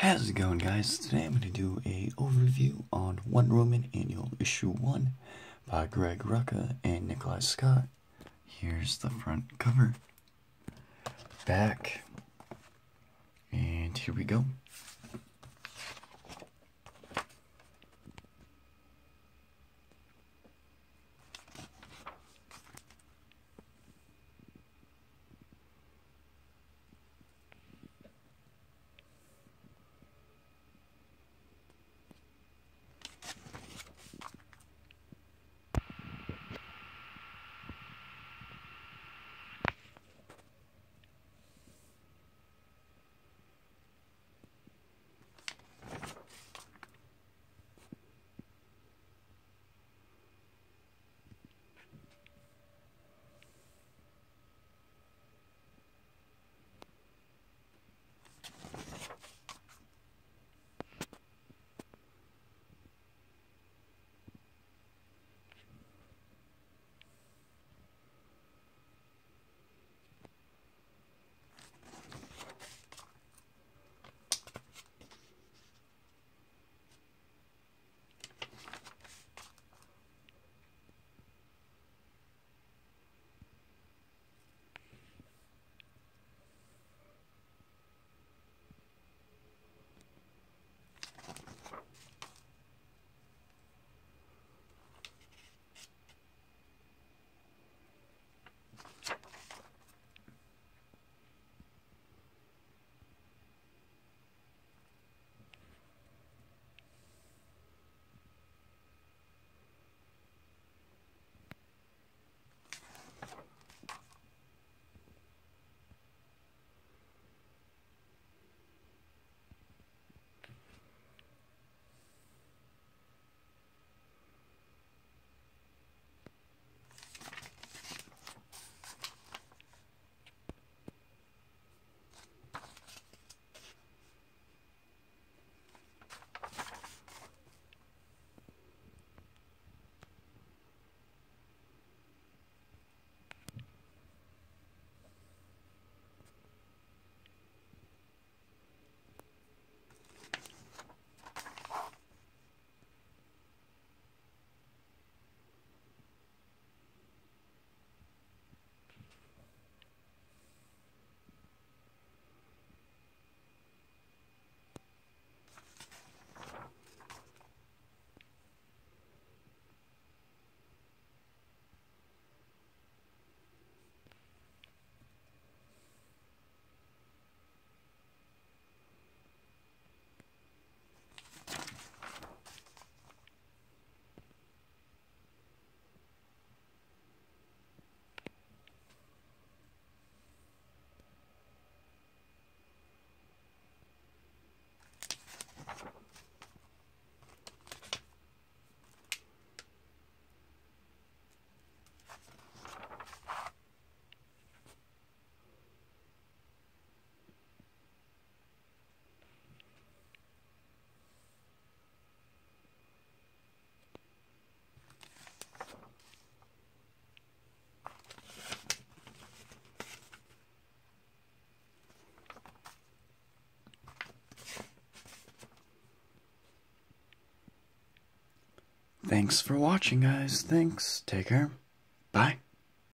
How's it going, guys? Today I'm going to do a overview on Wonder Woman Annual Issue 1 by Greg Rucka and Nikolai Scott. Here's the front cover, back, and here we go. Thanks for watching, guys. Thanks. Take care. Bye.